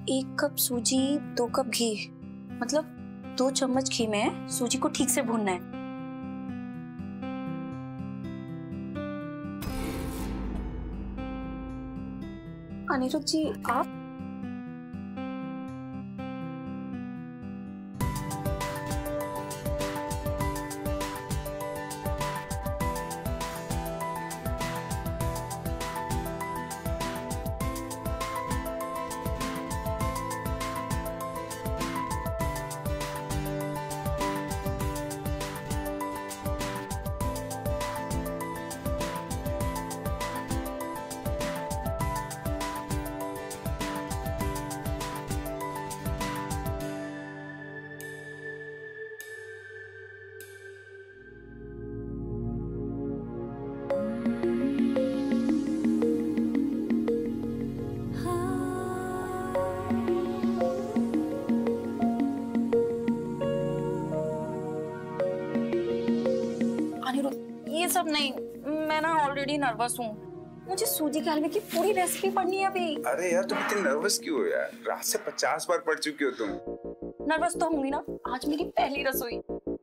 1 cup सूजी 2 cup घी, मतलब 2 चम्मच घी में सूजी को ठीक से भूनना है। अनिरुद्ध जी आप ये सब नहीं, मैं ना ऑलरेडी नर्वस हूँ। मुझे सूजी के हलवे की पूरी रेसिपी पढ़नी है अभी। अरे यार तुम इतनी नर्वस क्यों हो यार? रात से 50 बार पढ़ चुकी हो तुम। नर्वस तो होंगी ना, आज मेरी पहली रसोई।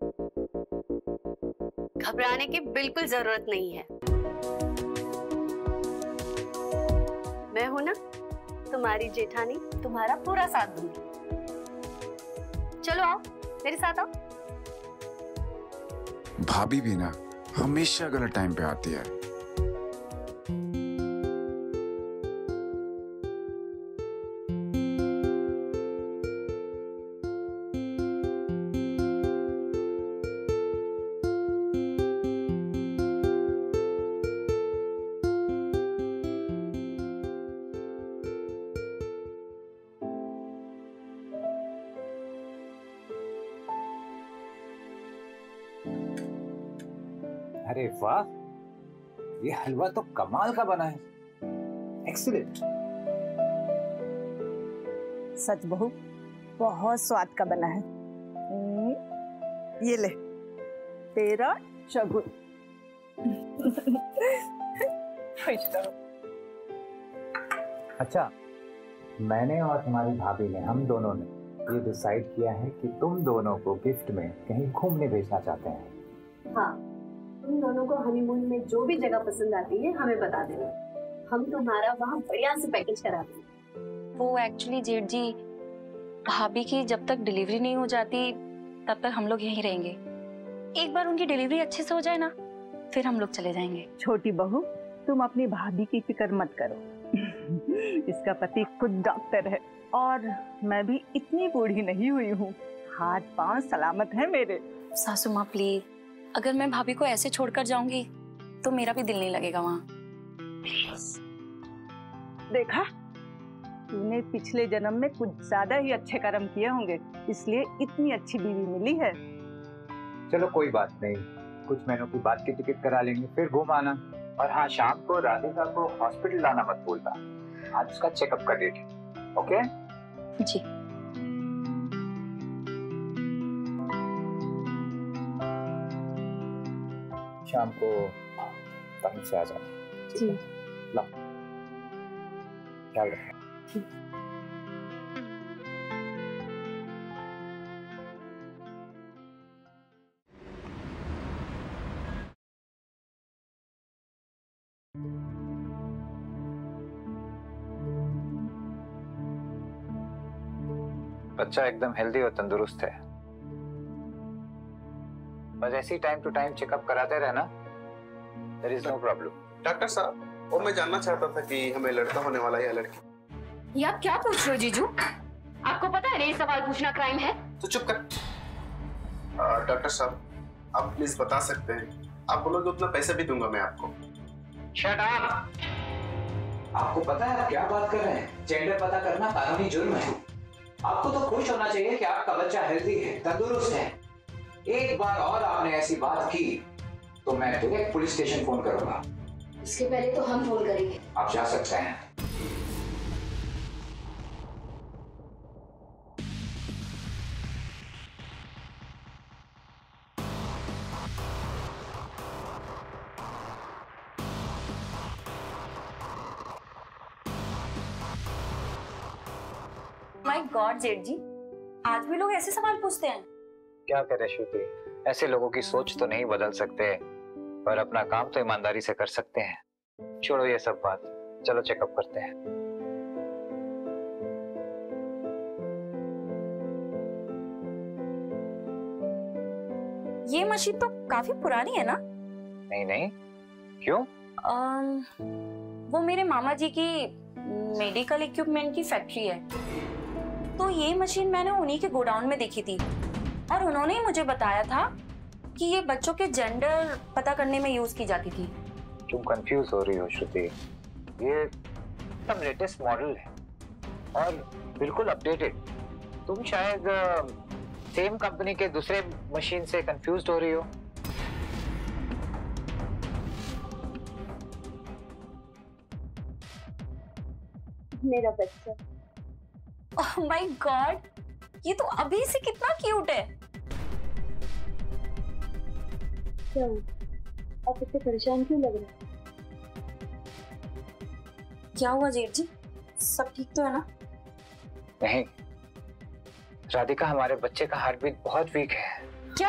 घबराने की बिल्कुल जरूरत नहीं है। मैं हूं ना तुम्हारी जेठानी, तुम्हारा पूरा साथ दूंगी। चलो आओ मेरे साथ आओ। भाभी भी ना हमेशा गलत टाइम पे आती है। अरे वाह, ये हलवा तो कमाल का बना है। एक्सीलेंट। सच बहू, बहुत स्वाद का बना है। ये ले तेरा शगुन। अच्छा, मैंने और तुम्हारी भाभी ने, हम दोनों ने ये डिसाइड किया है कि तुम दोनों को गिफ्ट में कहीं घूमने भेजना चाहते हैं। हाँ, तुम दोनों को हनीमून में जो भी जगह पसंद आती है हमें बता देना, हम तुम्हारा वहाँ बढ़िया से पैकेज करा देंगे। वो एक्चुअली जेठ जी, भाभी की जब तक डिलीवरी नहीं हो जाती तब तक हम लोग यहीं रहेंगे। एक बार उनकी डिलीवरी अच्छे से हो जाए ना, फिर हम लोग चले जाएंगे। छोटी बहू, तुम अपनी भाभी की फिक्र मत करो। इसका पति खुद डॉक्टर है और मैं भी इतनी बूढ़ी नहीं हुई हूँ। हाथ पांव सलामत है मेरे। सासू माँ प्लीज, अगर मैं भाभी को ऐसे छोड़कर जाऊंगी तो मेरा भी दिल नहीं लगेगा वहाँ। देखा, तूने पिछले जन्म में कुछ ज्यादा ही अच्छे कर्म किए होंगे, इसलिए इतनी अच्छी बीवी मिली है। चलो कोई बात नहीं, कुछ महीनों की बात की टिकट करा लेंगे, फिर घूम आना। और हाँ, शाम को राधिका को हॉस्पिटल लाना मत भूलना, आज उसका चेकअप का डेट है। ओके जी। शाम को टाइम से आ जाना। जी। ला, ख्याल रखना। बच्चा एकदम हेल्दी और तंदुरुस्त है। बस ऐसी टाइम टू टाइम चेकअप कराते रहना, there is no problem. Doctor साहब, और मैं जानना चाहता था कि हमें लड़का होने वाला है या लड़की? ये आप क्या पूछ रहे हो जीजू? आपको पता है ये सवाल पूछना क्राइम है? तो चुप कर। डॉक्टर साहब, आप प्लीज बता सकते हैं, आप बोलोगे उतना पैसा भी दूंगा मैं आपको। Shut up. आपको पता है आप क्या बात कर रहे हैं? जेंडर पता करना कानूनी जुर्म है। आपको तो खुश होना चाहिए कि आपका बच्चा हेल्दी है, तंदुरुस्त है। एक बार और आपने ऐसी बात की तो मैं डायरेक्ट पुलिस स्टेशन फोन करूंगा। इसके पहले तो हम फोन करेंगे। आप जा सकते हैं। माय गॉड जेठ जी, आज भी लोग ऐसे सवाल पूछते हैं। क्या करे श्रुति, ऐसे लोगों की सोच तो नहीं बदल सकते, पर अपना काम तो ईमानदारी से कर सकते हैं। छोड़ो ये सब बात, चलो चेकअप करते हैं। ये मशीन तो काफी पुरानी है ना? नहीं नहीं, क्यों? वो मेरे मामा जी की मेडिकल इक्विपमेंट की फैक्ट्री है, तो ये मशीन मैंने उन्हीं के गोडाउन में देखी थी और उन्होंने ही मुझे बताया था कि ये बच्चों के जेंडर पता करने में यूज की जाती थी। तुम कंफ्यूज हो रही हो श्रुति, ये एकदम लेटेस्ट मॉडल है और बिल्कुल अपडेटेड। तुम शायद सेम कंपनी के दूसरे मशीन से कंफ्यूज हो रही हो। मेरा बच्चा। ओह माय गॉड, ये तो अभी से कितना क्यूट है। क्या आप इतने परेशान क्यों लग रहे हैं? क्या हुआ जेठ जी, सब ठीक तो है ना? नहीं राधिका, हमारे बच्चे का हार्ट बीट बहुत वीक है। क्या?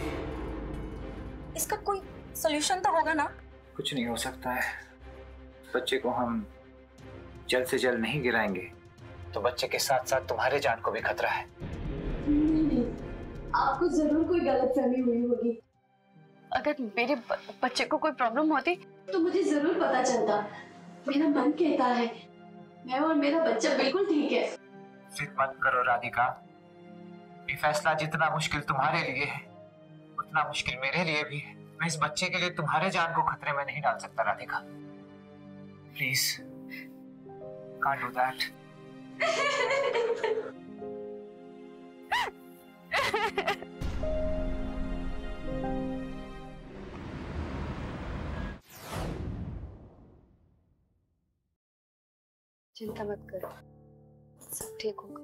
इसका कोई सॉल्यूशन तो होगा ना? कुछ नहीं हो सकता है, बच्चे को हम जल्द से जल्द नहीं गिराएंगे तो बच्चे के साथ साथ तुम्हारे जान को भी खतरा है। नहीं, आपको जरूर कोई गलतफहमी हुई होगी। अगर मेरे बच्चे को कोई प्रॉब्लम होती तो मुझे जरूर पता चलता। मेरा मन कहता है मैं और मेरा बच्चा बिल्कुल ठीक है। जिद मत करो राधिका, ये फैसला जितना मुश्किल तुम्हारे लिए है उतना मुश्किल मेरे लिए भी है। मैं इस बच्चे के लिए तुम्हारे जान को खतरे में नहीं डाल सकता Radhika, please can't do that. चिंता मत करो, सब ठीक होगा।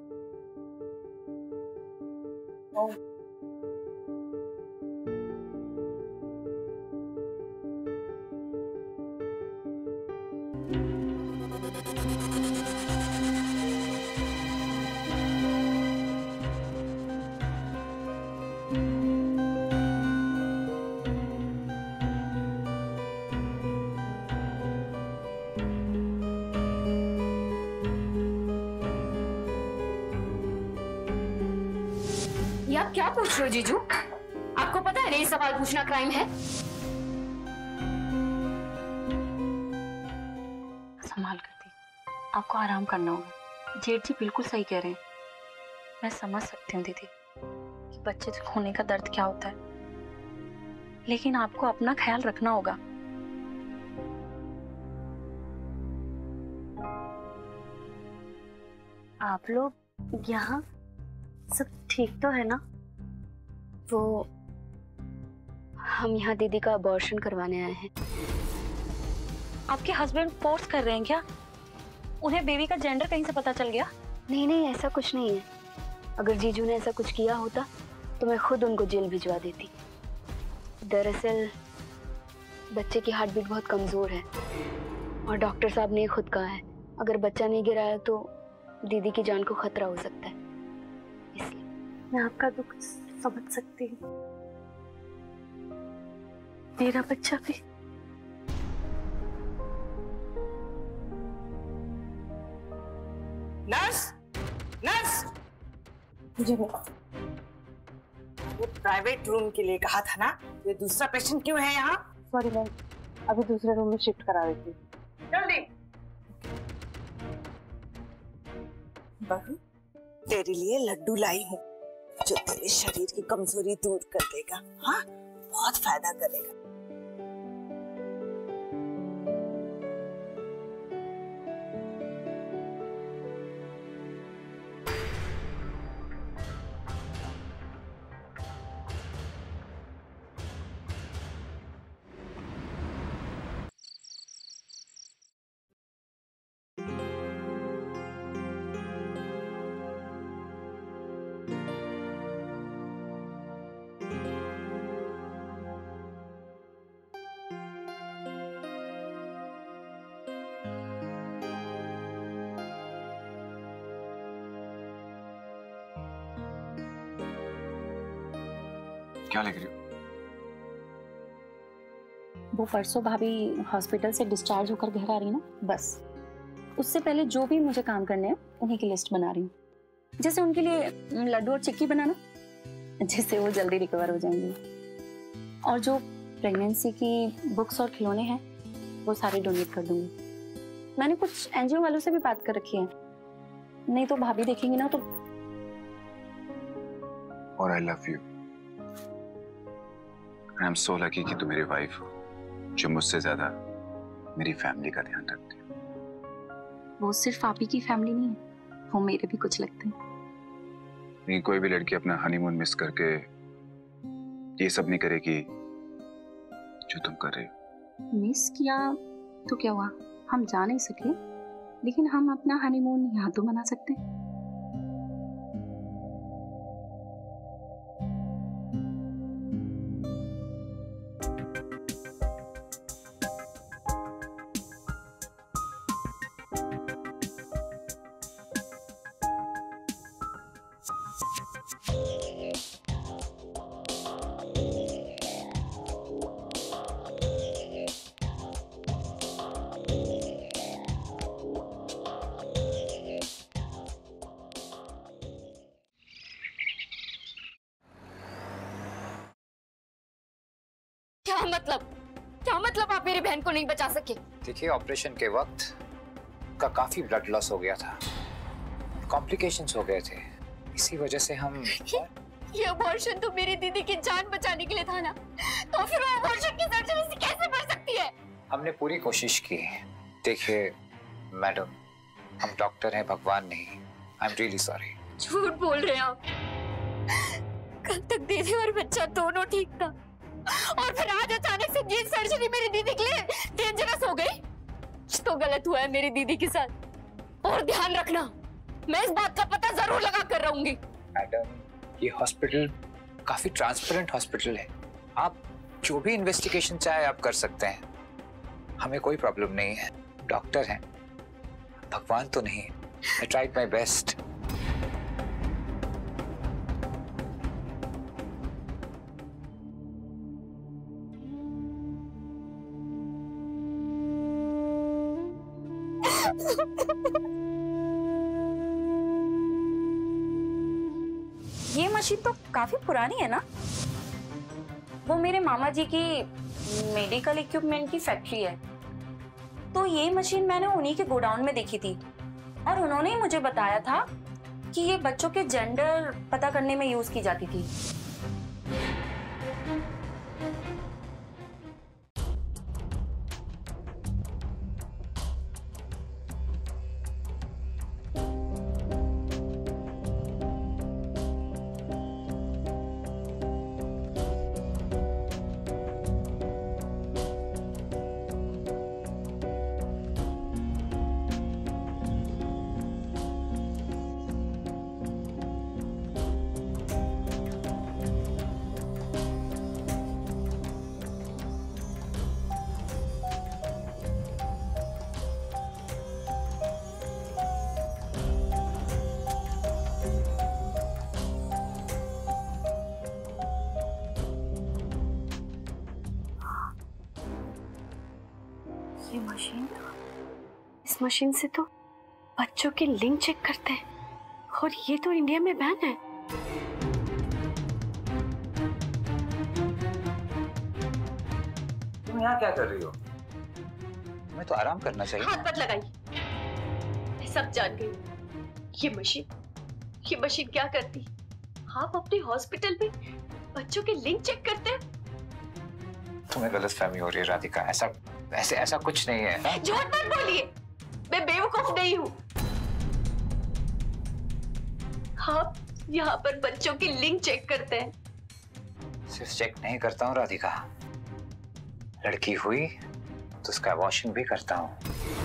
ये आप क्या पूछ रहे हो जीजू? आपको पता है ये सवाल पूछना क्राइम है? संभाल कर दी, आपको आराम करना होगा। जेठ जी बिल्कुल सही कह रहे हैं, मैं समझ सकती हूँ दीदी कि बच्चे खोने का दर्द क्या होता है, लेकिन आपको अपना ख्याल रखना होगा। आप लोग यहाँ सब ठीक तो है ना? वो हम यहाँ दीदी का अबॉर्शन करवाने आए हैं। आपके हस्बैंड फोर्स कर रहे हैं क्या? उन्हें बेबी का जेंडर कहीं से पता चल गया? नहीं नहीं, ऐसा कुछ नहीं है। अगर जीजू ने ऐसा कुछ किया होता तो मैं खुद उनको जेल भिजवा देती। दरअसल बच्चे की हार्ट बीट बहुत कमजोर है और डॉक्टर साहब ने खुद कहा है अगर बच्चा नहीं गिराया तो दीदी की जान को खतरा हो सकता है। इसलिए मैं आपका दुख समझ सकती हूँ। मेरा बच्चा भी नर्स, नर्स, जी वो प्राइवेट रूम के लिए कहा था ना, ये दूसरा पेशेंट क्यों है यहाँ? सॉरी मैम, अभी दूसरे रूम में शिफ्ट करा देती हूँ। जल्दी। बहू, तेरे लिए लड्डू लाई हूँ जो तेरे शरीर की कमजोरी दूर कर देगा। हाँ, बहुत फायदा करेगा। क्या लिख रही हो? वो परसों भाभी हॉस्पिटल से डिस्चार्ज होकर घर आ रही ना, बस उससे पहले जो भी मुझे काम करने हैं उन्हीं की लिस्ट बना रही हूँ। जैसे उनके लिए लड्डू और चिक्की बनाना, जिससे वो जल्दी रिकवर हो जाएंगे। और जो प्रेगनेंसी की बुक्स और खिलौने हैं वो सारे डोनेट कर दूंगी। मैंने कुछ एनजीओ वालों से भी बात कर रखी है, नहीं तो भाभी देखेंगी ना तो। और I love you. I am so lucky कि तू मेरी वाइफ हो, जो मुझसे ज्यादा मेरी फैमिली का ध्यान रखती है। वो सिर्फ आप ही की फैमिली नहीं है, वो मेरे भी कुछ लगते हैं। नहीं, कोई भी लड़की अपना हनीमून मिस करके ये सब नहीं करेगी जो तुम कर रहे हो। मिस किया तो क्या हुआ, हम जा नहीं सके, लेकिन हम अपना हनीमून यहाँ तो मना सकते हैं। क्या मतलब आप मेरी बहन को नहीं बचा सके? देखिए, ऑपरेशन के वक्त का काफी ब्लड लॉस हो गया था, कॉम्प्लिकेशंस हो गए थे, इसी वजह से हम ये अबॉर्शन तो मेरी दीदी की जान बचाने के लिए था ना, तो फिर वो अबॉर्शन की सर्जरी से कैसे बढ़ सकती है? हमने पूरी कोशिश की। देखिए मैडम, हम डॉक्टर हैं, भगवान नहीं। I am really sorry. झूठ बोल रहे हैं आप। कल तक दीदी और बच्चा दोनों ठीक था, और फिर आज अचानक से ये सर्जरी मेरी दीदी के लिए डेंजरस हो गई। तो गलत हुआ है मेरी दीदी के साथ। और ध्यान रखना, मैं इस बात का पता जरूर लगा कर रहूंगी। मैडम, ये हॉस्पिटल काफी ट्रांसपेरेंट हॉस्पिटल है, आप जो भी इन्वेस्टिगेशन चाहे आप कर सकते हैं, हमें कोई प्रॉब्लम नहीं है। डॉक्टर हैं, भगवान तो नहीं। I tried my best. ये मशीन तो काफी पुरानी है ना? वो मेरे मामा जी की मेडिकल इक्विपमेंट की फैक्ट्री है, तो ये मशीन मैंने उन्हीं के गोडाउन में देखी थी, और उन्होंने ही मुझे बताया था कि ये बच्चों के जेंडर पता करने में यूज की जाती थी। ये मशीन तो, इस मशीन से तो बच्चों के लिंग चेक करते हैं, और ये तो इंडिया में बैन है। तुम यहाँ क्या कर रही हो? तुम्हें तो आराम करना चाहिए। हाथ मत लगाइए, मैं सब जान गई। ये मशीन क्या करती? आप अपने हॉस्पिटल में बच्चों के लिंग चेक करते हैं? तुम्हें गलतफहमी हो रही है राधिका, ऐसा कुछ नहीं है। झूठ मत बोलिए, मैं बेवकूफ नहीं हूँ। आप यहाँ पर बच्चों की लिंग चेक करते हैं? सिर्फ चेक नहीं करता हूँ राधिका, लड़की हुई तो उसका अबॉर्शन भी करता हूँ,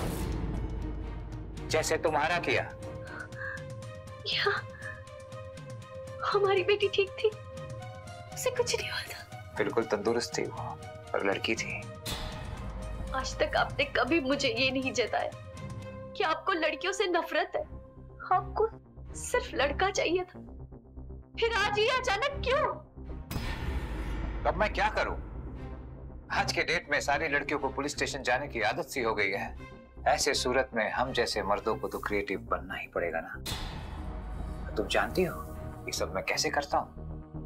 जैसे तुम्हारा किया। क्या हमारी बेटी ठीक थी? उसे कुछ नहीं हुआ था? बिल्कुल तंदुरुस्त थी वो, पर लड़की थी। आज तक आपने कभी मुझे ये नहीं जताया कि आपको लड़कियों से नफरत है, आपको सिर्फ लड़का चाहिए था। फिर आज ये अचानक क्यों? अब मैं क्या करूं? आज के डेट में सारी लड़कियों को पुलिस स्टेशन जाने की आदत सी हो गई है। ऐसे सूरत में हम जैसे मर्दों को तो क्रिएटिव बनना ही पड़ेगा ना। तुम जानती हो ये सब मैं कैसे करता हूं?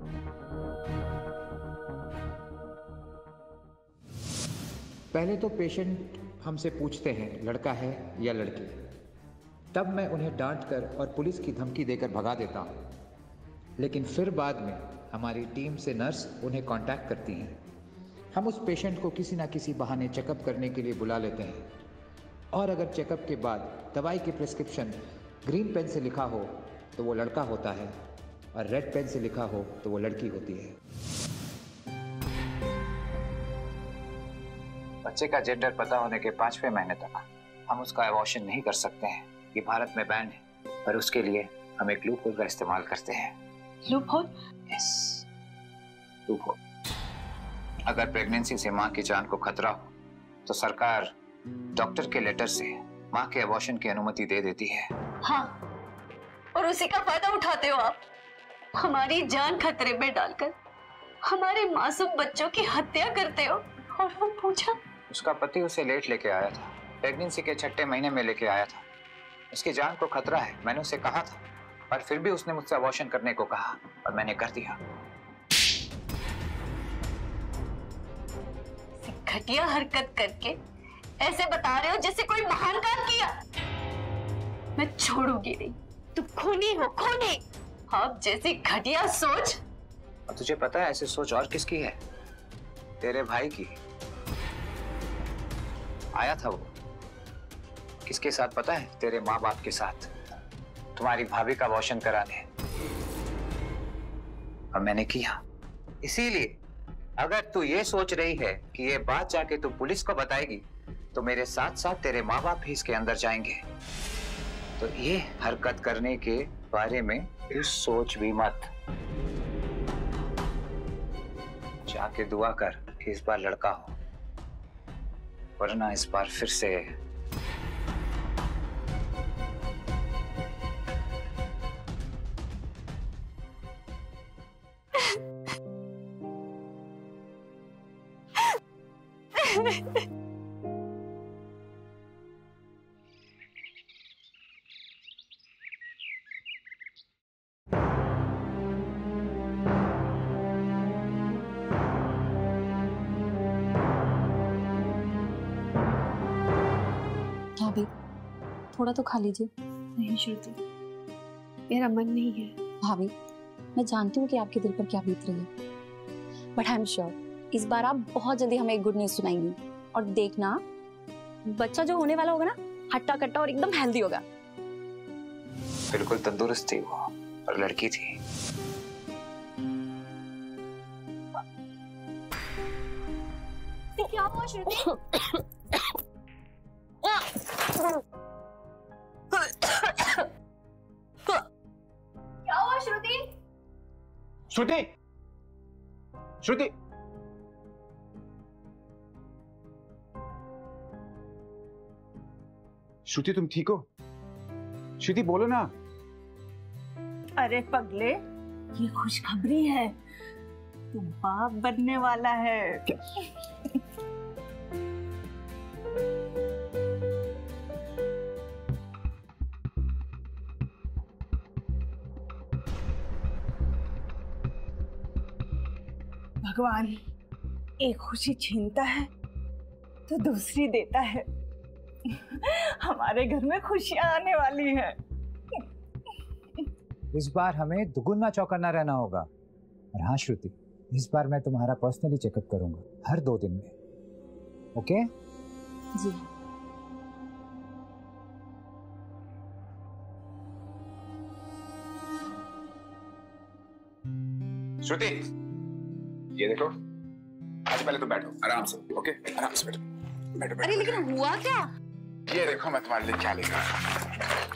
पहले तो पेशेंट हमसे पूछते हैं लड़का है या लड़की, तब मैं उन्हें डांट कर और पुलिस की धमकी देकर भगा देता हूँ। लेकिन फिर बाद में हमारी टीम से नर्स उन्हें कांटेक्ट करती हैं। हम उस पेशेंट को किसी ना किसी बहाने चेकअप करने के लिए बुला लेते हैं, और अगर चेकअप के बाद दवाई की प्रिस्क्रिप्शन ग्रीन पेन से लिखा हो तो वो लड़का होता है, और रेड पेन से लिखा हो तो वो लड़की होती है। बच्चे का जेंडर पता होने के 5वें महीने तक हम उसका एबॉर्शन नहीं कर सकते हैं। ये भारत में बैन है, पर उसके लिए हम एक लूप होल का इस्तेमाल करते हैं। Loophole? Yes, loophole. अगर प्रेगनेंसी से मां की जान को खतरा हो तो सरकार डॉक्टर के लेटर से मां के एबॉर्शन की अनुमति दे देती है। हाँ, और उसी का फायदा उठाते हो आप। हमारी जान खतरे में डालकर हमारे मासूम बच्चों की हत्या करते हो। और हम पूछा, उसका पति उसे लेट लेके आया था, प्रेगनेंसी के 6ठे महीने में लेके आया था। उसकी जान को खतरा है, मैंने उसे कहा था, और फिर भी उसने मुझसे अबॉर्शन करने को कहा, और मैंने कर दिया। घटिया हरकत करके ऐसे बता रहे हो जैसे कोई महान काम किया। मैं छोड़ूंगी नहीं, तुम खूनी हो, खूनी। आप जैसी घटिया सोच। और तुझे पता है ऐसी सोच और किसकी है? तेरे भाई की। आया था वो, किसके साथ पता है? तेरे माँ बाप के साथ, तुम्हारी भाभी का अबॉर्शन कराने। और मैंने किया। इसीलिए अगर तू ये सोच रही है कि ये बात जाके तू पुलिस को बताएगी तो मेरे साथ साथ तेरे माँ बाप भी इसके अंदर जाएंगे। तो ये हरकत करने के बारे में सोच भी मत। जाके दुआ कर कि इस बार लड़का हो, वरना इस बार फिर से भाभी थोड़ा तो खा लीजिए। नहीं श्रुति, मेरा मन नहीं है। भाभी मैं जानती हूँ कि आपके दिल पर क्या बीत रही है, बट आई एम श्योर इस बार आप बहुत जल्दी हमें एक गुड न्यूज सुनाएंगी। और देखना बच्चा जो होने वाला होगा ना, हट्टा कट्टा और एकदम हेल्दी होगा। बिल्कुल तंदुरुस्त थी वो, और लड़की थी। क्या हुआ श्रुति? क्या हुआ श्रुति? श्रुति, श्रुति, श्रुति तुम ठीक हो? श्रुति बोलो ना। अरे पगले, ये खुशखबरी है, तू बाप बनने वाला है। भगवान एक खुशी छीनता है तो दूसरी देता है। हमारे घर में खुशियां आने वाली हैं। इस बार हमें दुगुना चौकन्ना रहना होगा। और हाँ श्रुति, इस बार मैं तुम्हारा पर्सनली चेकअप करूंगा हर 2 दिन में। ओके? जी श्रुति, ये देखो। आज पहले तुम बैठो आराम से, ओके? आराम से बैठो, बैठो, बैठो। अरे लेकिन हुआ क्या? ये देखो मैं तुम्हारे लिए क्या लेकर आया।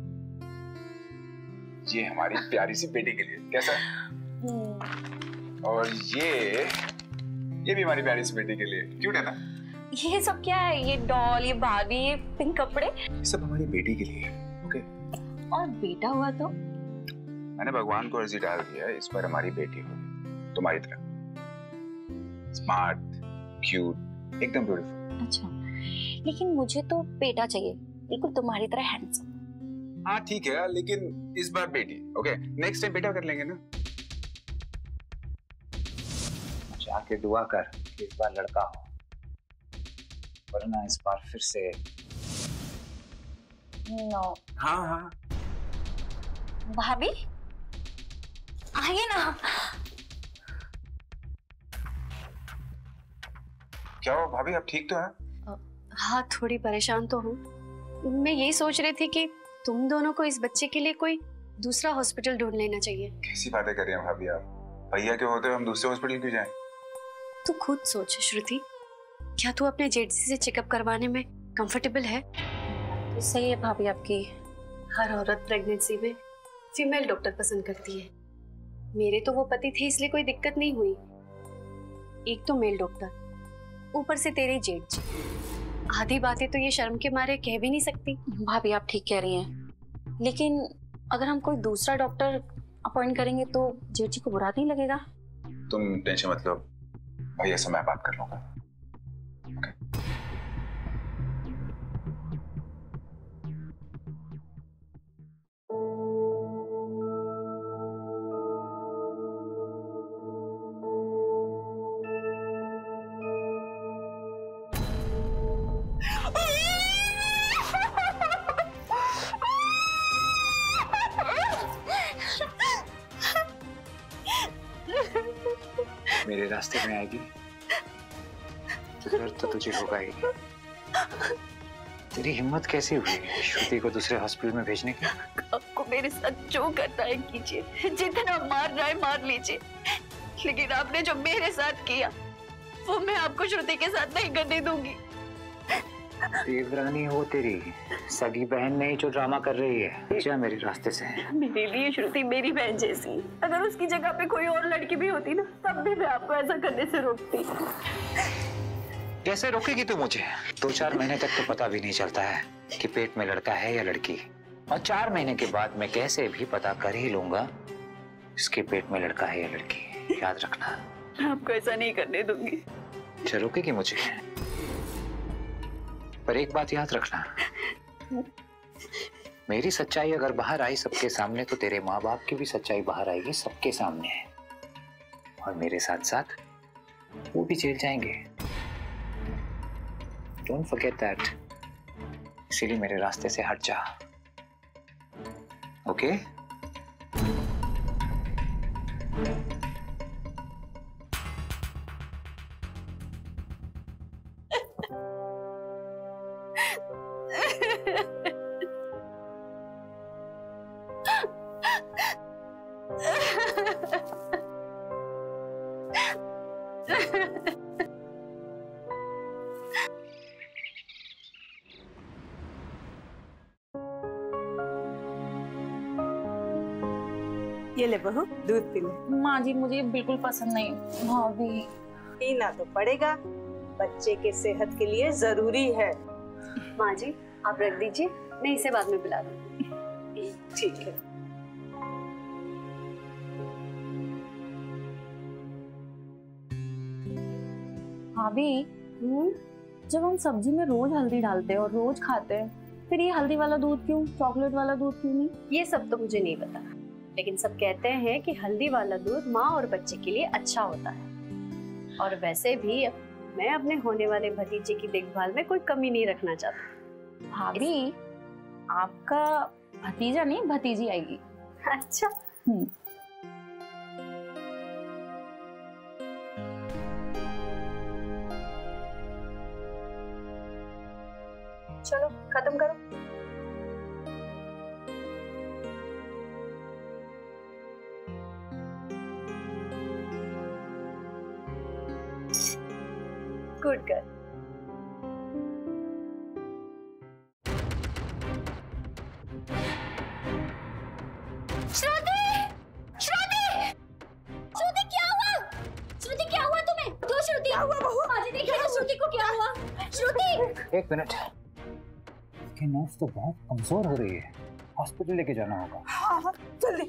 ये हमारी प्यारी सी बेटी के लिए, कैसा है? और ये भी हमारी प्यारी सी बेटी के लिए। क्यूट है ना? ये सब क्या है? ये डॉल, ये बार्बी, ये पिंक कपड़े, ये सब हमारी बेटी के लिए, ओके? और बेटा हुआ तो? मैंने भगवान को अर्जी डाल दिया है, इस बार हमारी बेटी होगी तुम्हारी तरह। स्मार्ट, क्यूट, एकदम ब्यूटीफुल। अच्छा, लेकिन मुझे तो बेटा चाहिए, बिल्कुल तुम्हारी तरह हैंडसम। हाँ ठीक है, लेकिन इस बार बेटी। ओके, नेक्स्ट टाइम बेटा कर लेंगे ना। जाके दुआ कर कि इस बार लड़का हो, वरना इस बार फिर से। नो। हाँ हाँ भाभी आइए ना। क्या हुआ भाभी, आप ठीक तो हैं? हाँ, थोड़ी परेशान तो हूँ। मैं यही सोच रही थी कि तुम दोनों को इस बच्चे के लिए कोई दूसरा हॉस्पिटल ढूंढ लेना चाहिए। कैसी बातें कर रही हैं भाभी आप? भैया के होते हुए हम दूसरे हॉस्पिटल क्यों जाएं? तू खुद सोच श्रुति, क्या तू अपने जेडसी से चेकअप करवाने में कंफर्टेबल है? तो सही है भाभी आपकी। हर औरत प्रेगनेंसी में फीमेल डॉक्टर पसंद करती है। मेरे तो वो पति थे, इसलिए कोई दिक्कत नहीं हुई। एक तो मेल डॉक्टर, ऊपर से तेरे जेठ जी। आधी बातें तो ये शर्म के मारे कह भी नहीं सकती। भाभी आप ठीक कह रही हैं, लेकिन अगर हम कोई दूसरा डॉक्टर अपॉइंट करेंगे तो जेठ जी को बुरा नहीं लगेगा? तुम टेंशन मत लो, भैया से मैं बात कर लूंगा। मेरे रास्ते में आएगी तो दर्द तो तुझे होगा ही। तेरी हिम्मत कैसे हुई श्रुति को दूसरे हॉस्पिटल में भेजने की? आपको मेरे साथ जो करना है कीजिए, जितना मारना है मार लीजिए, लेकिन आपने जो मेरे साथ किया वो मैं आपको श्रुति के साथ नहीं करने दूंगी। देवरानी हो तेरी, सगी बहन नहीं जो ड्रामा कर रही है। जा मेरे रास्ते से। मेरे लिए श्रुति मेरी बहन जैसी है। अगर उसकी जगह पे कोई और लड़की भी होती ना, तब भी मैं आपको ऐसा करने से रोकती। कैसे रोकेगी तू मुझे? 2-4 महीने तक तो पता भी नहीं चलता है कि पेट में लड़का है या लड़की, और 4 महीने के बाद मैं कैसे भी पता कर ही लूंगा इसके पेट में लड़का है या लड़की। याद रखना। आपको ऐसा नहीं करने दूंगी। अच्छा, रोकेगी मुझे? पर एक बात याद रखना, मेरी सच्चाई अगर बाहर आई सबके सामने तो तेरे माँ बाप की भी सच्चाई बाहर आएगी सबके सामने, और मेरे साथ साथ वो भी जेल जाएंगे। Don't forget that. इसीलिए मेरे रास्ते से हट जा, ओके? ये ले बहू, दूध पी ले। माँ जी मुझे बिल्कुल पसंद नहीं। भाभी पीना तो पड़ेगा, बच्चे के सेहत के लिए जरूरी है। माँ जी आप रख दीजिए, मैं इसे बाद में पिला दूंगी। ठीक है। भाभी जब हम सब्जी में रोज हल्दी डालते हैं और रोज खाते हैं, फिर ये हल्दी वाला दूध क्यों, चॉकलेट वाला दूध क्यों नहीं? ये सब तो मुझे नहीं पता, लेकिन सब कहते हैं कि हल्दी वाला दूध माँ और बच्चे के लिए अच्छा होता है। और वैसे भी मैं अपने होने वाले भतीजे की देखभाल में कोई कमी नहीं रखना चाहती। भाभी आपका भतीजा नहीं भतीजी आएगी। अच्छा। चलो खत्म करो। Good girl. श्रुति! श्रुति! श्रुति क्या हुआ? श्रुति क्या हुआ तुम्हें? क्यों श्रुति? क्या हुआ बहू? आज देखिए ना श्रुति को क्या हुआ? श्रुति! 1 मिनट, इसकी नर्स तो बहुत कमजोर हो रही है, हॉस्पिटल लेके जाना होगा। हाँ जल्दी।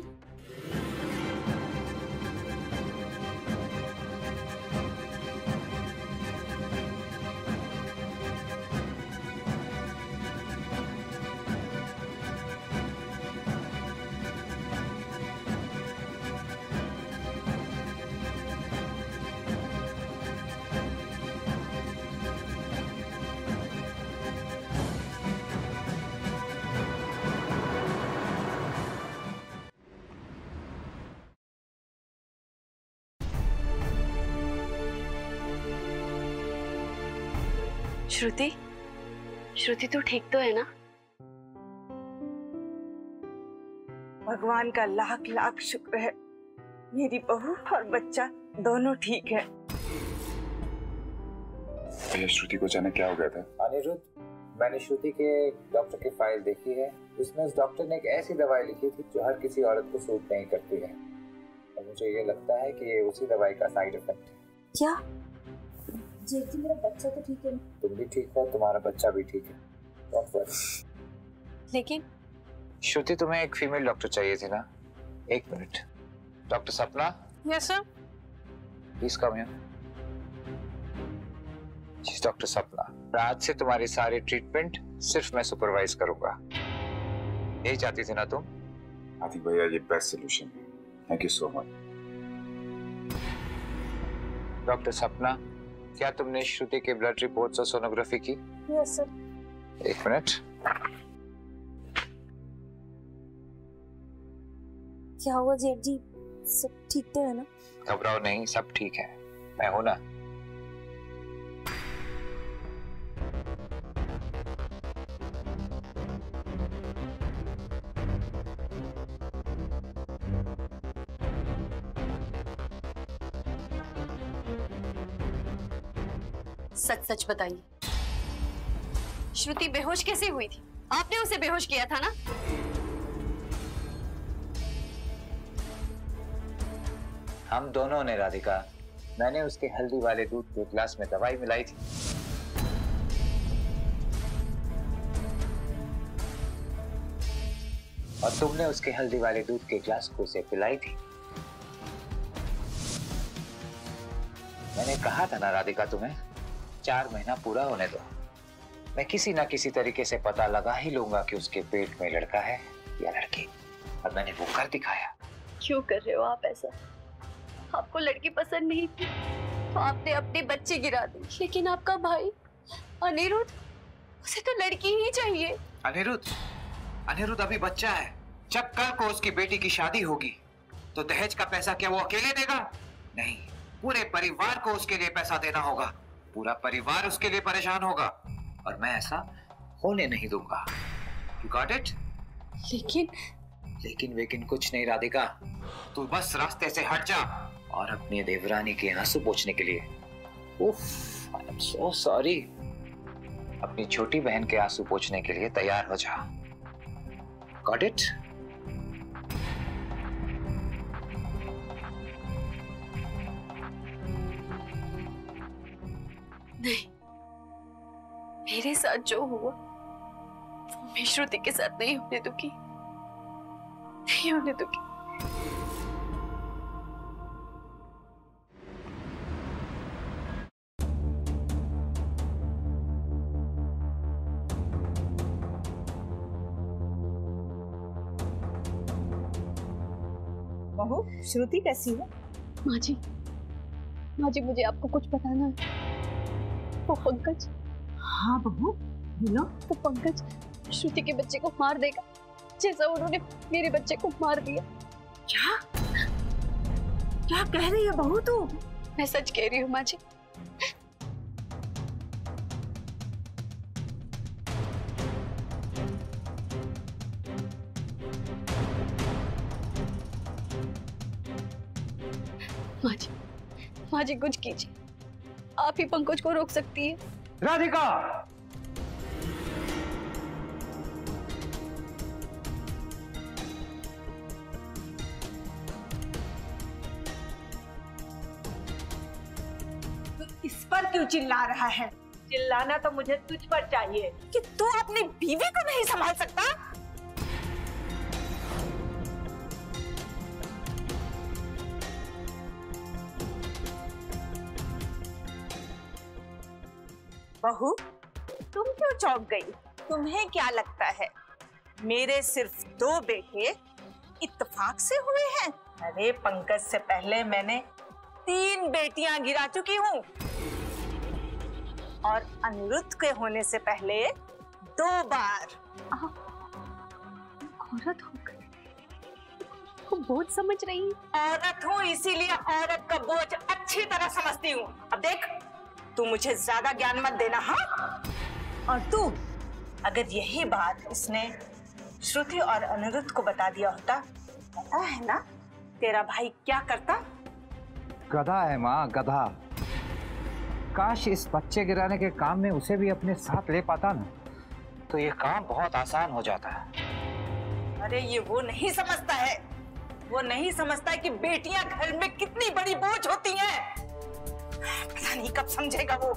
श्रुति, श्रुति तू ठीक तो है ना? भगवान का लाख लाख शुक्र है, मेरी बहू और बच्चा दोनों ठीक है। भैया श्रुति को जाने क्या हो गया था? अनिरुद्ध, मैंने श्रुति के डॉक्टर की फाइल देखी है। उसमें उस डॉक्टर ने एक ऐसी दवाई लिखी थी जो हर किसी औरत को सूट नहीं करती है, और मुझे ये लगता है कि ये उसी दवाई का साइड इफेक्ट है। क्या? जेठ जी मेरा बच्चा तो ठीक है? तुम भी ठीक हो, तुम्हारा बच्चा भी ठीक है, डोंट वरी। लेकिन श्रुति, तुम्हें एक फीमेल डॉक्टर चाहिए थी ना? एक minute. Doctor Sapna? Yes sir. Please come here. जी डॉक्टर सपना, आज से तुम्हारी सारी ट्रीटमेंट सिर्फ मैं सुपरवाइज करूंगा। यही चाहती थी ना तुम? आतिक भैया ये बेस्ट सोल्यूशन है, thank you so much. Doctor Sapna, क्या तुमने श्रुति के ब्लड रिपोर्ट्स और सोनोग्राफी की? Yes sir. एक मिनट। क्या हुआ जेठ जी, सब ठीक तो है ना? घबराओ नहीं, सब ठीक है, मैं हूं ना। सच सच बताइए, श्रुति बेहोश कैसे हुई थी? आपने उसे बेहोश किया था ना? हम दोनों ने राधिका, मैंने उसके हल्दी वाले दूध के गिलास में दवाई मिलाई थी। और तुमने उसके हल्दी वाले दूध के गिलास को उसे पिलाई थी। मैंने कहा था ना राधिका तुम्हें, 4 महीना पूरा होने दो, मैं किसी ना किसी तरीके से पता लगा ही लूंगा कि उसके पेट में लड़का है या लड़की। और मैंने वो कर दिखाया। क्यों कर रहे हो आप ऐसा? आपको लड़की पसंद नहीं थी तो आपने अपने बच्चे गिरा दी, लेकिन आपका भाई अनिरुद्ध, उसे तो लड़की ही चाहिए। अनिरुद्ध अभी बच्चा है। जब कल को उसकी बेटी की शादी होगी तो दहेज का पैसा क्या वो अकेले देगा? नहीं, पूरे परिवार को उसके लिए पैसा देना होगा। पूरा परिवार उसके लिए परेशान होगा, और मैं ऐसा होने नहीं दूंगा। You got it? लेकिन कुछ नहीं राधिका, तू बस रास्ते से हट जा और अपनी देवरानी के आंसू पोंछने के लिए, उफ, I am so sorry, अपनी छोटी बहन के आंसू पोंछने के लिए तैयार हो जा। Got it? नहीं, मेरे साथ जो हुआ वो मैं श्रुति के साथ नहीं होने दूंगी, नहीं होने दूंगी। बहू, श्रुति कैसी है? माँ जी, मुझे आपको कुछ बताना है। वो पंकज। हाँ बहू, बोलो। वो पंकज श्रुति के बच्चे को मार देगा, जैसा उन्होंने मेरे बच्चे को मार दिया। क्या क्या कह रही है बहू तू? मैं सच कह रही हूँ माँ जी। माँ जी कुछ कीजिए, आप ही पंकज को रोक सकती है। राधिका! तू इस पर क्यों चिल्ला रहा है? चिल्लाना तो मुझे तुझ पर चाहिए कि तू अपनी बीवी को नहीं संभाल सकता। बहू, तुम क्यों चौंक गई? तुम्हें क्या लगता है मेरे सिर्फ 2 बेटे इत्तेफाक से हुए हैं? अरे पंकज से पहले मैंने 3 बेटियां गिरा चुकी हूँ, और अनिरुद्ध के होने से पहले 2 बार। औरत होकर को बोझ समझ रही है? औरत हूँ, इसीलिए औरत का बोझ अच्छी तरह समझती हूँ। अब देख, तू मुझे ज्यादा ज्ञान मत देना, हाँ? और तू अगर यही बात इसने श्रुति और अनिरुद्ध को बता दिया होता, पता है ना तेरा भाई क्या करता? गधा है माँ, गधा। काश इस बच्चे गिराने के काम में उसे भी अपने साथ ले पाता ना, तो ये काम बहुत आसान हो जाता है। अरे ये वो नहीं समझता है, वो नहीं समझता है कि बेटियां घर में कितनी बड़ी बोझ होती हैं। पता नहीं कब समझेगा वो।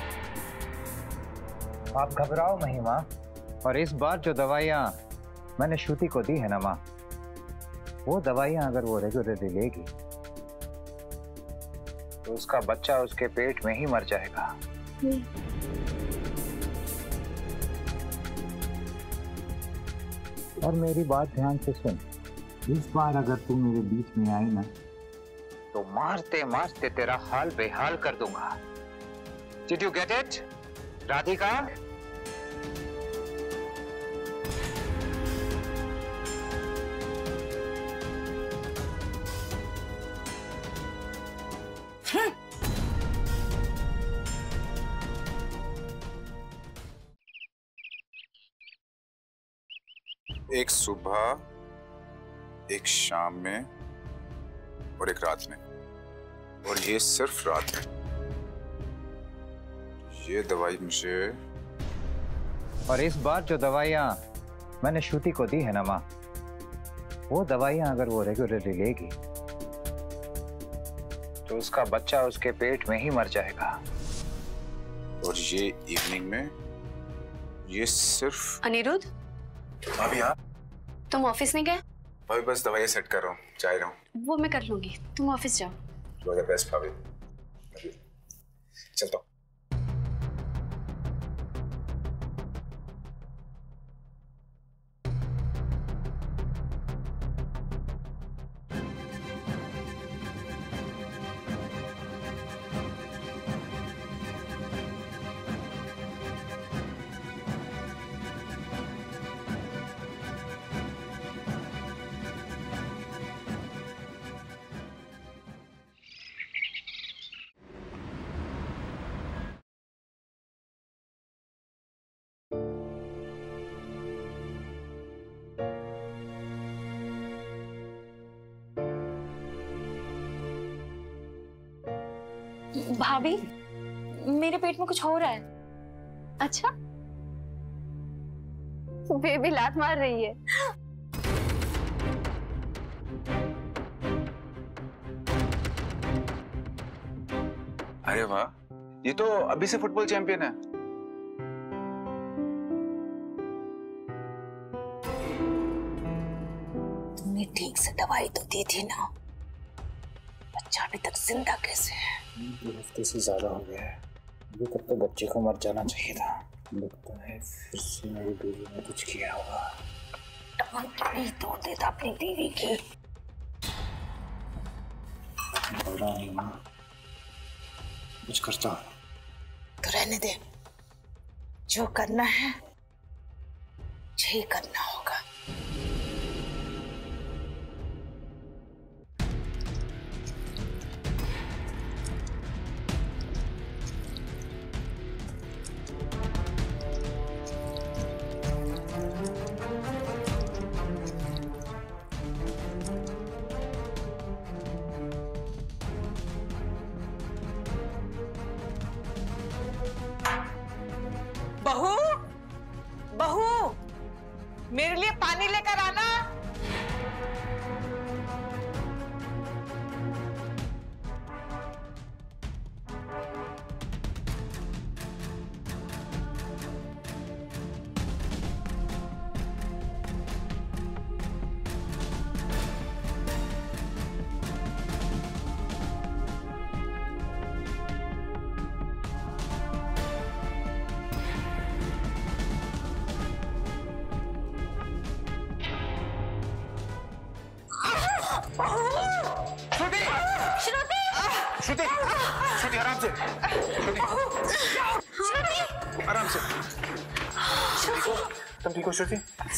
आप घबराओ नहीं माँ, और इस बार जो दवाइयाँ मैंने श्रुति को दी है ना माँ, वो दवाइयाँ अगर वो रेगुलरली लेगी तो उसका बच्चा उसके पेट में ही मर जाएगा। और मेरी बात ध्यान से सुन, इस बार अगर तू मेरे बीच में आई ना, तो मारते मारते तेरा हाल बेहाल कर दूंगा। Did you get it, Radhika? एक सुबह, एक शाम में और एक रात में, और ये सिर्फ रात में। ये दवाई मुझे, और इस बार जो दवाइयाँ मैंने श्रुति को दी है ना माँ, वो दवाइयाँ अगर वो रेगुलरली लेगी तो उसका बच्चा उसके पेट में ही मर जाएगा। और ये इवनिंग में, ये सिर्फ। अनिरुद्ध, भाभी आप? तुम ऑफिस नहीं गए? भाभी बस दवाई सेट कर रहा हूँ, जा रहा हूँ। वो मैं कर लूंगी, तुम ऑफिस जाओ। ऑल द बेस्ट भाभी। चलता हूँ। भाभी, मेरे पेट में कुछ हो रहा है। अच्छा, बेबी लात मार रही है। अरे वाह, ये तो अभी से फुटबॉल चैंपियन है। तुमने ठीक से दवाई तो दी थी ना, बच्चा अभी तक जिंदा कैसे है? 2 हफ्ते से ज्यादा हो गया है, अभी तक तो बच्चे को मर जाना चाहिए था। लगता है फिर से मेरी बीवी ने कुछ किया होगा। टांग ही तोड़ देता अपनी बीवी की। बड़ा नहीं माँ, कुछ करता तो रहने दे, जो करना है यही करना होगा। बहू, बहू, मेरे लिए पानी लेकर आना। श्रुति, श्रुति आराम से, श्रुति आराम से। तुम ठीक हो श्रुति?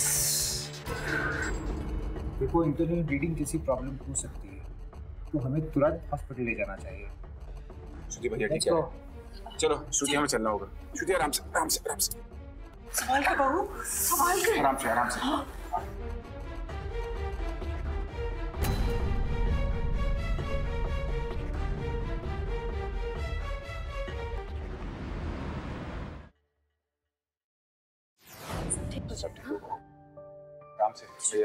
देखो, इंटरनल ब्लीडिंग जैसी प्रॉब्लम हो सकती है, तो हमें तुरंत हॉस्पिटल ले जाना चाहिए। श्रुति भैया ठीक है? चलो श्रुति, हमें चलना होगा। श्रुति आराम से आराम से आराम से। संभाल के बहू, संभाल के। आराम से आराम से। आराम से भैया,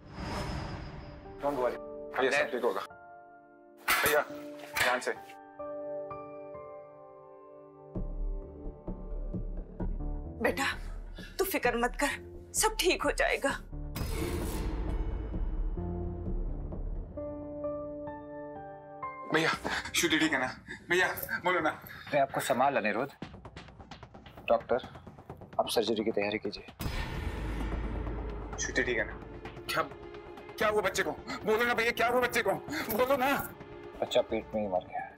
भैया सब ठीक होगा। भैया ध्यान से। बेटा तू फिक्र मत कर, सब ठीक हो जाएगा। भैया श्रुति ठीक है ना? भैया बोलो ना। मैं आपको संभाल अनिरुद्ध। डॉक्टर आप सर्जरी की तैयारी कीजिए। श्रुति ठीक है ना? क्या क्या हुआ बच्चे को? बोलो ना भैया, क्या हुआ बच्चे को? बोलो ना। बच्चा पेट में ही मर गया है।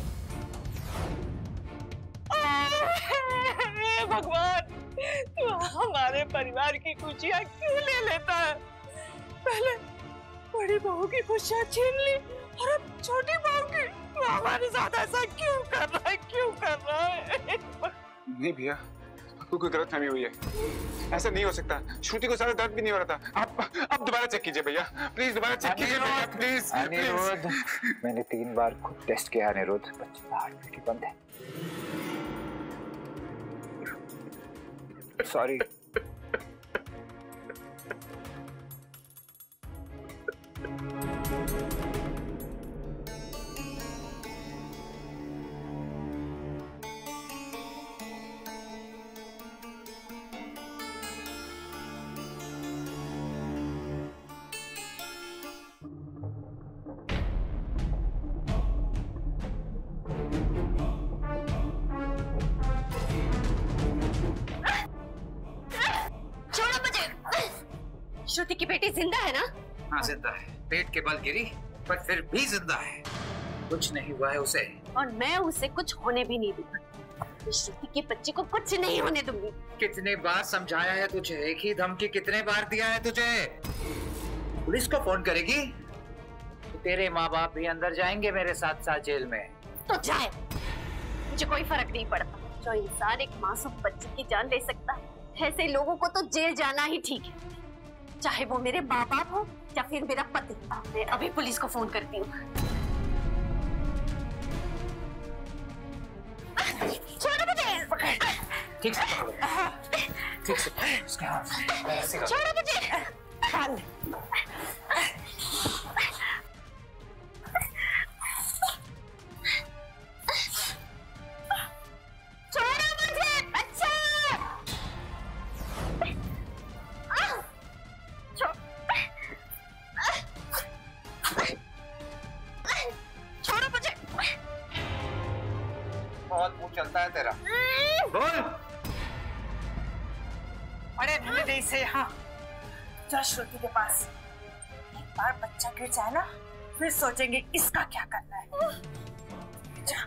भगवान, तू हमारे परिवार की खुशियां क्यों ले लेता है? पहले बड़ी बहू की खुशियां छीन ली और अब छोटी बहू की। तू हमारे साथ ऐसा क्यों कर रहा है? क्यों कर रहा है? नहीं भैया, आपको कोई गलतफहमी हुई है। ऐसा नहीं हो सकता। श्रुति को ज्यादा दर्द भी नहीं हो रहा था। आप दोबारा चेक कीजिए भैया, प्लीज दोबारा चेक कीजिए भैया, प्लीज। अनिरुद्ध मैंने 3 बार खुद टेस्ट किया अनिरुद्ध, बच्चे का हार्ट बीट बंद है। सॉरी। श्रुति की बेटी जिंदा है ना? हाँ जिंदा है, पेट के बल गिरी पर फिर भी जिंदा है। कुछ नहीं हुआ है उसे, और मैं उसे कुछ होने भी नहीं दूंगी। श्रुति के बच्चे को कुछ नहीं होने दूंगी। कितने बार समझाया है तुझे? एक ही धमकी कितने बार दिया है तुझे? पुलिस को फोन करेगी तो तेरे माँ बाप भी अंदर जाएंगे मेरे साथ साथ जेल में। तो जाए, मुझे कोई फर्क नहीं पड़ता। जो इंसान एक मासूम बच्चे की जान ले सकता है, ऐसे लोगों को तो जेल जाना ही ठीक है, चाहे वो मेरे माँ बाप हो या फिर मेरा पति। मैं अभी पुलिस को फोन करती हूँ। छोड़ो मुझे। ठीक से पकड़ो, ठीक से उसके हाथ। छोड़ो मुझे। बहुत मुंह चलता है तेरा। बोल। अरे धीरे से यहाँ जा श्रुति के पास। एक बार बच्चा गिर जाए ना, फिर सोचेंगे इसका क्या करना है। जा।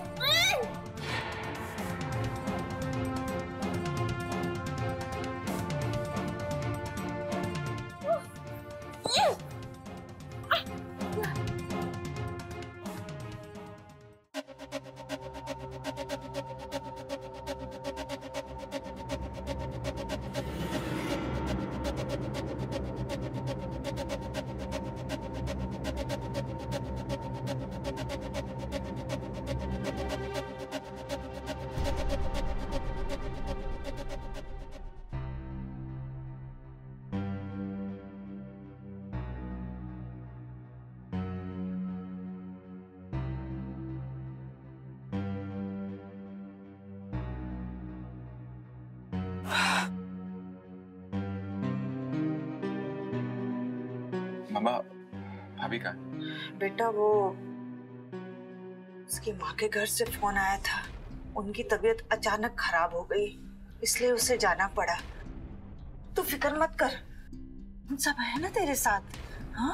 मामा भाभी का? बेटा वो उसकी माँ के घर से फोन आया था। उनकी तबीयत अचानक खराब हो गई, इसलिए उसे जाना पड़ा। तू फिक्र मत कर, हम सब है ना तेरे साथ। हाँ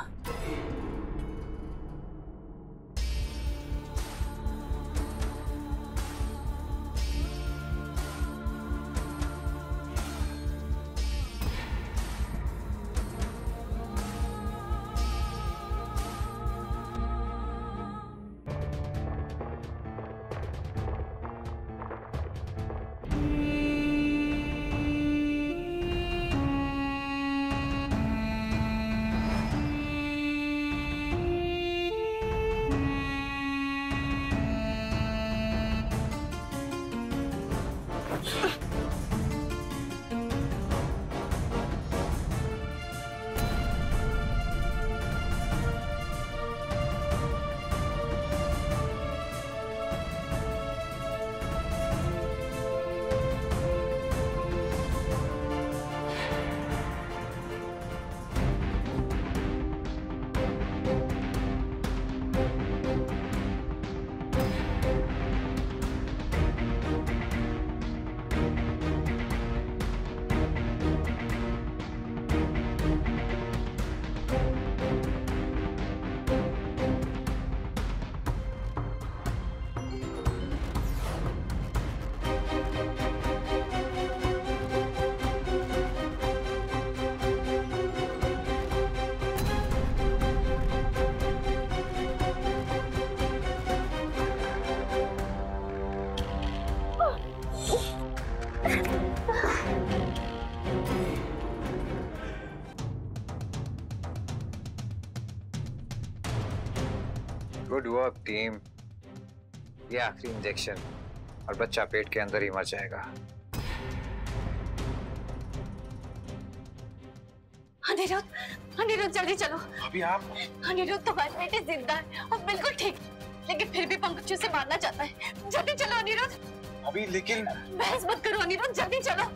अब टीम, ये आखिरी इंजेक्शन और बच्चा पेट के अंदर ही मर जाएगा। अनिरुद्ध जल्दी चलो। अभी आप? अनिरुद्ध तुम्हारी बेटी जिंदा है और बिल्कुल ठीक, लेकिन फिर भी पंकज उसे मारना चाहता है। जल्दी चलो अनिरुद्ध। अभी लेकिन बहस मत करो अनिरुद्ध, जल्दी चलो।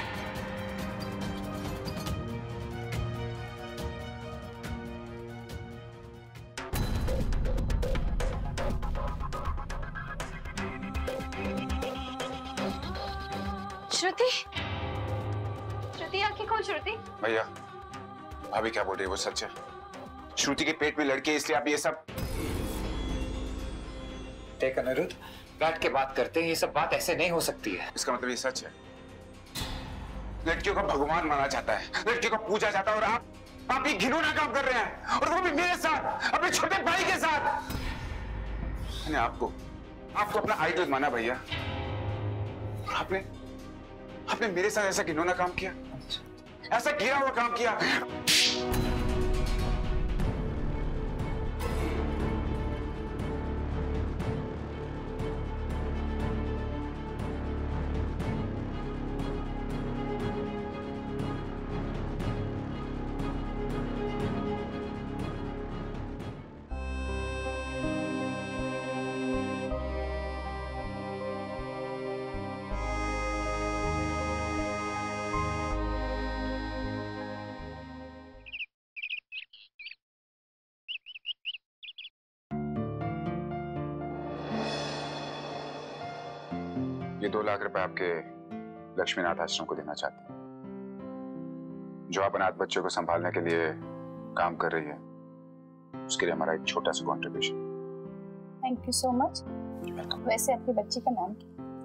श्रुति, श्रुति आंखें खोल। श्रुति भैया, भाभी क्या बोल रही है वो सच है? श्रुति के पेट में लड़की है इसलिए आप ये सब? देख अनिरुद्ध, बैठ के बात करते हैं, ये सब बात ऐसे नहीं हो सकती है। इसका मतलब ये सच है? लड़कियों को भगवान माना जाता है, लड़कियों को पूजा जाता है, और आप ये घिनौना काम कर रहे हैं, और वो भी मेरे साथ, अपने छोटे भाई के साथ। मैंने आपको अपना आइडल माना भैया, और आपने मेरे साथ ऐसा घिनौना काम किया, ऐसा गिरा हुआ काम किया। ये 2 लाख रुपए आपके लक्ष्मीनाथ आश्रम को देना चाहते हैं, जो आप अनाथ बच्चों को संभालने के लिए काम कर रही है, उसके लिए हमारा एक छोटा सा contribution. Thank you so much. वैसे आपकी बच्ची का नाम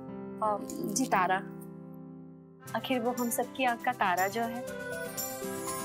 क्या? जी तारा। आखिर वो हम सबकी आँख का तारा जो है।